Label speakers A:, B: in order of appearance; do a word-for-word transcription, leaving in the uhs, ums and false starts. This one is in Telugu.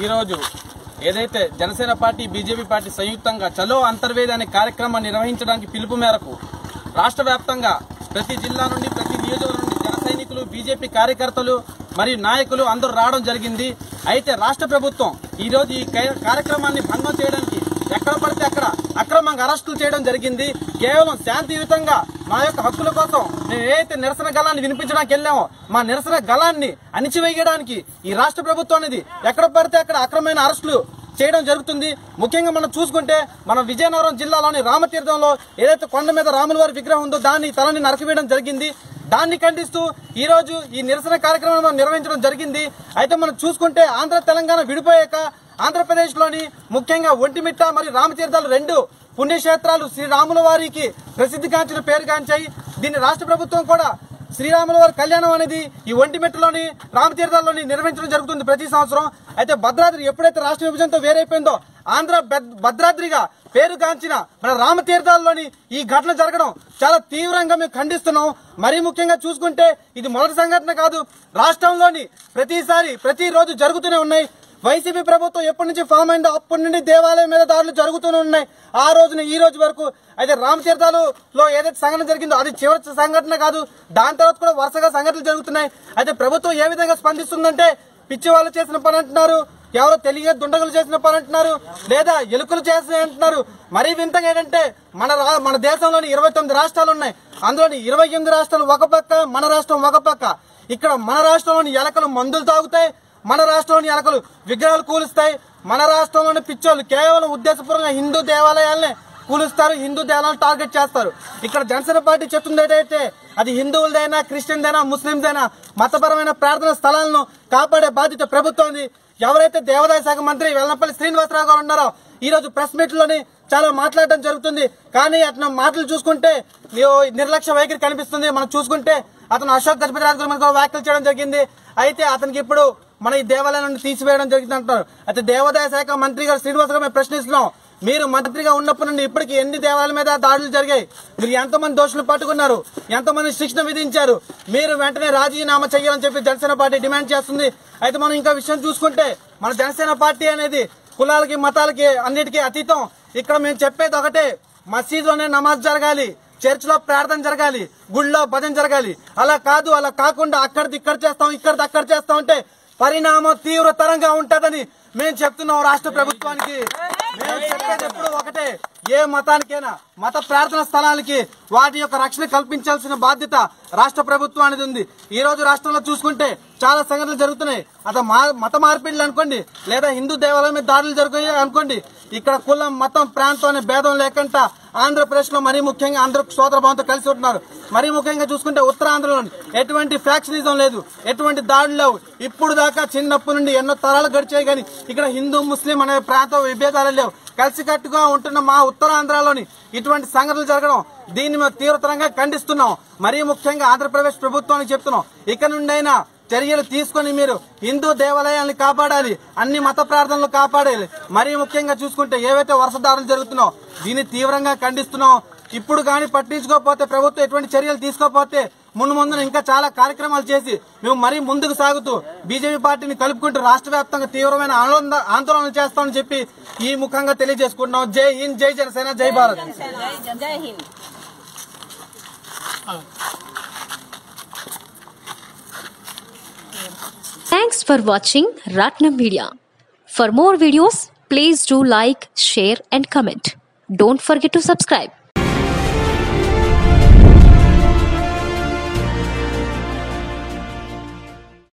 A: ఈరోజు ఏదైతే జనసేన పార్టీ బీజేపీ పార్టీ సంయుక్తంగా చలో అంతర్వేది అనే కార్యక్రమాన్ని నిర్వహించడానికి పిలుపు మేరకు రాష్ట్ర వ్యాప్తంగా ప్రతి జిల్లా నుండి ప్రతి నియోజకవర్గం నుండి జన సైనికులు బీజేపీ కార్యకర్తలు మరియు నాయకులు అందరూ రావడం జరిగింది। అయితే రాష్ట్ర ప్రభుత్వం ఈ రోజు ఈ కార్యక్రమాన్ని భంగం చేయడానికి ఎక్కడ పడితే అక్కడ అక్రమంగా అరెస్టులు చేయడం జరిగింది। కేవలం శాంతియుతంగా మా యొక్క హక్కుల కోసం మేము ఏదైతే నిరసన గళాన్ని వినిపించడానికి వెళ్ళామో మా నిరసన గళాన్ని అణిచివేయడానికి ఈ రాష్ట్ర ప్రభుత్వం అనేది ఎక్కడ పడితే అక్కడ అక్రమమైన అరెస్టులు చేయడం జరుగుతుంది। ముఖ్యంగా మనం చూసుకుంటే మన విజయనగరం జిల్లాలోని రామతీర్థంలో ఏదైతే కొండ మీద రాముల వారి విగ్రహం ఉందో దాన్ని తలని నరకవేయడం జరిగింది। దాన్ని ఖండిస్తూ ఈ రోజు ఈ నిరసన కార్యక్రమం నిర్వహించడం జరిగింది। అయితే మనం చూసుకుంటే ఆంధ్ర తెలంగాణ విడిపోయాక ఆంధ్రప్రదేశ్ లోని ముఖ్యంగా ఒంటిమిట్ట మరియు రామతీర్థాలు రెండు పుణ్యక్షేత్రాలు శ్రీరాముల వారికి ప్రసిద్ధిగాంచిన పేరుగాంచాయి। దీన్ని రాష్ట్ర ప్రభుత్వం కూడా శ్రీరాముల వారి కళ్యాణం అనేది ఈ ఒంటిమిట్టలోని రామతీర్థాల్లోని నిర్వహించడం జరుగుతుంది ప్రతి సంవత్సరం। అయితే భద్రాద్రి ఎప్పుడైతే రాష్ట్ర విభజనతో వేరైపోయిందో ఆంధ్ర భద్రాద్రిగా పేరుగాంచిన మన రామతీర్థాల్లోని ఈ ఘటన జరగడం చాలా తీవ్రంగా మేము ఖండిస్తున్నాం। మరీ ముఖ్యంగా చూసుకుంటే ఇది మొదటి సంఘటన కాదు, రాష్ట్రంలోని ప్రతిసారి ప్రతిరోజు జరుగుతూనే ఉన్నాయి। వైసీపీ ప్రభుత్వం ఎప్పటి నుంచి ఫామ్ అయిందో అప్పటి నుండి దేవాలయం మీద దాడులు జరుగుతూనే ఉన్నాయి ఆ రోజున ఈ రోజు వరకు। అయితే రామతీర్థాలలో ఏదైతే సంఘటన జరిగిందో అది చివరి సంఘటన కాదు, దాని తర్వాత కూడా వరుసగా సంఘటనలు జరుగుతున్నాయి। అయితే ప్రభుత్వం ఏ విధంగా స్పందిస్తుందంటే పిచ్చి వాళ్ళు చేసిన పని అంటున్నారు, ఎవరో తెలియ దుండగులు చేసిన పని అంటున్నారు, లేదా ఎలుకలు చేసిన అంటున్నారు। మరీ వింతగా ఏంటంటే మన మన దేశంలోని ఇరవై తొమ్మిది రాష్ట్రాలు ఉన్నాయి, అందులోని ఇరవై ఎనిమిది రాష్ట్రాలు ఒక పక్క, మన రాష్ట్రం ఒక పక్క। ఇక్కడ మన రాష్ట్రంలోని ఎలకలు మందులు తాగుతాయి, మన రాష్ట్రంలోని ఎలకలు విగ్రహాలు కూలుస్తాయి, మన రాష్ట్రంలోని పిచ్చోళ్ళు కేవలం ఉద్దేశపూర్వకంగా హిందూ దేవాలయాలనే కూలుస్తారు, హిందూ దేవాలయాలను టార్గెట్ చేస్తారు। ఇక్కడ జనసేన పార్టీ చెప్తుంది ఏంటంటే అది హిందువులదైనా క్రిస్టియన్దైనా ముస్లిందైనా మతపరమైన ప్రార్థన స్థలాలను కాపాడే బాధ్యత ప్రభుత్వం। ఎవరైతే దేవాదాయ శాఖ మంత్రి వెల్లంపల్లి శ్రీనివాసరావు గారు ఉన్నారో ఈ రోజు ప్రెస్ మీట్ లోని చాలా మాట్లాడటం జరుగుతుంది, కానీ అతను మాటలు చూసుకుంటే నిర్లక్ష్య వైఖరి కనిపిస్తుంది। మనం చూసుకుంటే అతను అశోక్ గజపతి రాజు గారు వ్యాఖ్యలు చేయడం జరిగింది। అయితే అతనికి ఇప్పుడు మన ఈ దేవాలయాన్ని తీసివేయడం జరిగింది అంటున్నారు। అయితే దేవాదాయ శాఖ మంత్రి గారు శ్రీనివాస గారు మేము ప్రశ్నిస్తున్నాం, మీరు మంత్రిగా ఉన్నప్పటి నుండి ఇప్పటికి ఎన్ని దేవాలయాల మీద దాడులు జరిగాయి, మీరు ఎంతమంది దోషులు పట్టుకున్నారు, ఎంతమంది శిక్షణ విధించారు, మీరు వెంటనే రాజీనామా చేయాలని చెప్పి జనసేన పార్టీ డిమాండ్ చేస్తుంది। అయితే మనం ఇంకా విషయం చూసుకుంటే మన జనసేన పార్టీ అనేది కులాలకి మతాలకి అన్నిటికీ అతీతం। ఇక్కడ మేము చెప్పేది ఒకటే, మసీదులోనే నమాజ్ జరగాలి, చర్చ్ లో ప్రార్థన జరగాలి, గుళ్ళో భజన జరగాలి। అలా కాదు, అలా కాకుండా అక్కడిది ఇక్కడ చేస్తాం ఇక్కడిది అక్కడ చేస్తాం అంటే పరిణామం తీవ్రతరంగా ఉంటదని మేము చెప్తున్నాం రాష్ట్ర ప్రభుత్వానికి। మేము చెప్పేది ఎప్పుడు ఒకటే, ఏ మతానికైనా మత ప్రార్థన స్థలాలకి వాటి యొక్క రక్షణ కల్పించాల్సిన బాధ్యత రాష్ట్ర ప్రభుత్వం అనేది ఉంది। ఈ రోజు రాష్ట్రంలో చూసుకుంటే చాలా సంఘటనలు జరుగుతున్నాయి, అతను మత మార్పిడులు అనుకోండి, లేదా హిందూ దేవాలయం మీద దాడులు జరుగుతాయి అనుకోండి, ఇక్కడ కులం మతం ప్రాంతం అనే భేదం లేకుండా ఆంధ్రప్రదేశ్ లో మరీ ముఖ్యంగా అందరూ సోదర భావంతో కలిసి ఉంటున్నారు। మరీ ముఖ్యంగా చూసుకుంటే ఉత్తరాంధ్రలో ఎటువంటి ఫ్యాక్షనిజం లేదు, ఎటువంటి దాడులు లేవు। ఇప్పుడు దాకా చిన్నప్పటి నుండి ఎన్నో తరాలు గడిచాయి, కానీ ఇక్కడ హిందూ ముస్లిం అనే ప్రాంత విభేదాలు లేవు। కలిసికట్టుగా ఉంటున్న మా ఉత్తరాంధ్రలోని ఇటువంటి సంఘటనలు జరగడం దీన్ని మేము తీవ్రతరంగా ఖండిస్తున్నాం। మరీ ముఖ్యంగా ఆంధ్రప్రదేశ్ ప్రభుత్వానికి చెప్తున్నాం, ఇక నుండైనా చర్యలు తీసుకుని మీరు హిందూ దేవాలయాలను కాపాడాలి, అన్ని మత ప్రార్థనలు కాపాడాలి। మరీ ముఖ్యంగా చూసుకుంటే ఏవైతే వరుస దాడులు జరుగుతున్నాయో దీన్ని తీవ్రంగా ఖండిస్తున్నాం। ఇప్పుడు కానీ పట్టించుకోకపోతే ప్రభుత్వం ఎటువంటి చర్యలు తీసుకోకపోతే ముందు ముందున ఇంకా చాలా కార్యక్రమాలు చేసి మేము మరీ ముందుకు సాగుతూ బీజేపీ పార్టీని కలుపుకుంటూ రాష్ట్ర వ్యాప్తంగా తీవ్రమైన ఆందోళన చేస్తామని చెప్పి ఈ ముఖంగా తెలియజేసుకుంటున్నాం। జై హింద్, జై జనసేన, జై Bharat.
B: Thanks for watching Ratnam Media. For more videos, please do like, share and comment. Don't forget to subscribe.